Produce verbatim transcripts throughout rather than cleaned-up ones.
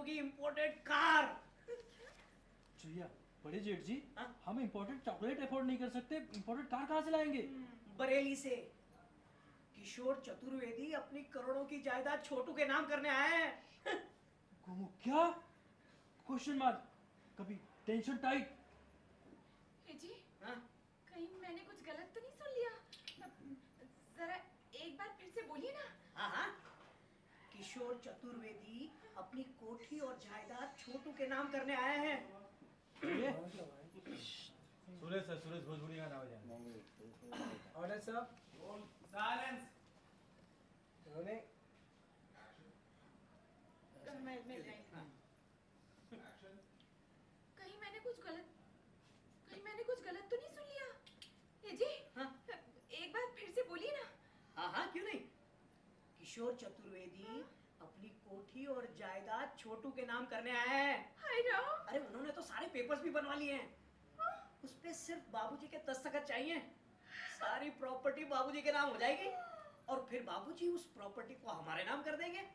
होगी imported car. चिड़िया, बड़े जेठ जी, हा? हम इम्पोर्टेड चॉकलेट अफोर्ड नहीं कर सकते, इम्पोर्टेड कार कहाँ से लाएंगे? बरेली से किशोर चतुर्वेदी अपनी करोड़ों की जायदाद छोटू के नाम करने आए हैं। गोमू, क्या? Question mark. कभी टेंशन टाइट। जी, हाँ? कहीं मैंने कुछ गलत तो नहीं सुन लिया? जरा एक बार फिर से बोलिए ना। हाँ हाँ, किशोर चतुर्वेदी अपनी कोठी और जायदाद छोटू के नाम करने आए हैं। सुरेश सर, सुरेश भोजपुरी का नाम है। Order sir. साइलेंस। रोने। मैं मैं कहीं मैंने कुछ गलत कहीं मैंने कुछ गलत तो नहीं सुन लिया? ये जी, हाँ? एक बार फिर से बोलिए ना। हाँ हाँ, क्यों नहीं। किशोर चतुर्वेदी अपनी कोठी और जायदाद छोटू के नाम करने आए हैं। हाय राम। अरे उन्होंने तो सारे पेपर्स भी बनवा लिए हैं। उस पे सिर्फ बाबूजी के दस्तखत चाहिए। सारी प्रॉपर्टी बाबूजी के नाम हो जाएगी और फिर बाबूजी उस प्रॉपर्टी को हमारे नाम कर देंगे।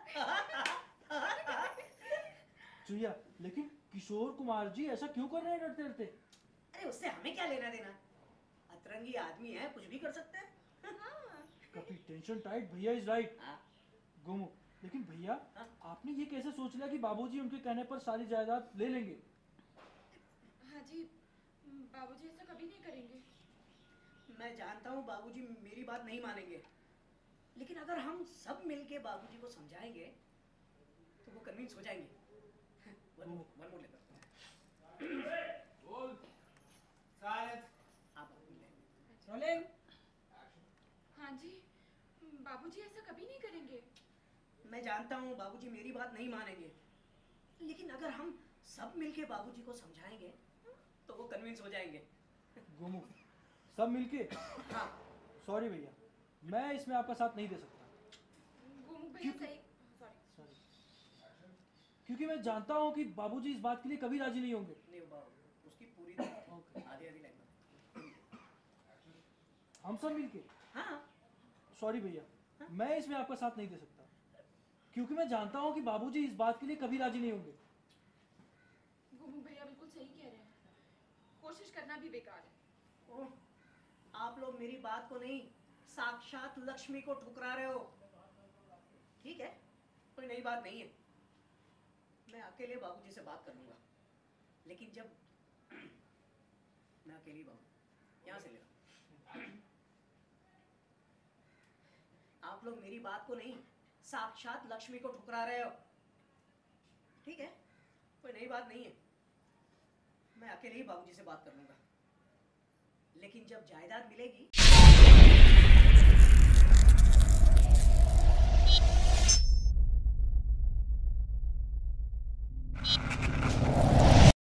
चिड़िया, लेकिन किशोर कुमार जी ऐसा क्यों कर रहे हैं डरते डरते? अरे उससे हमें क्या लेना देना, अतरंगी आदमी है, कुछ भी कर सकते हैं। कभी टेंशन टाइट, भैया इज राइट। हाँ? गोमू, लेकिन भैया, हाँ? आपने ये कैसे सोच लिया कि बाबूजी उनके कहने पर सारी जायदाद ले लेंगे? हाँ जी, बाबूजी ऐसा कभी नहीं करेंगे। मैं जानता हूँ बाबूजी मेरी बात नहीं मानेंगे, लेकिन अगर हम सब मिलके बाबूजी को समझाएंगे तो वो कन्विंस हो जाएंगे। वन मोर, वन मोर लेता हूँ। बोल। साइलेंस। आप रोलिंग। हाँ जी, बाबूजी ऐसा कभी नहीं करेंगे। मैं जानता हूँ बाबूजी मेरी बात नहीं मानेंगे, लेकिन अगर हम सब मिलके बाबूजी को समझाएंगे तो वो कन्विंस हो जाएंगे। गोमू, सब मिलके? हाँ। सॉरी भैया, मैं इसमें आपका साथ नहीं दे सकता। गोमू भैया क्यों? सही सॉरी सॉरी, क्योंकि मैं जानता हूँ कि बाबूजी इस बात के लिए कभी राजी नहीं होंगे। नहीं बाबू, उसकी पूरी आधी आधी लाइन। हम सब मिलके? हाँ। सॉरी भैया, मैं इसमें आपका साथ नहीं दे सकता, क्योंकि मैं जानता हूँ कि बाबूजी इस बात के लिए कभी राजी नहीं होंगे। गोमू भैया बिल्कुल सही कह रहे हैं, कोशिश करना भी बेकार है। ओह, आप लोग मेरी बात को नहीं, साक्षात लक्ष्मी को ठुकरा रहे हो। ठीक है, कोई नई बात नहीं है, मैं अकेले बाबूजी से बात कर लूंगा। लेकिन जब मैं अकेली बाबू यहाँ से ले आप लोग मेरी बात को नहीं, साक्षात लक्ष्मी को ठुकरा रहे हो। ठीक है, कोई नई बात नहीं है, मैं अकेले ही बाबूजी से बात कर लूंगा। लेकिन जब जायदाद मिलेगी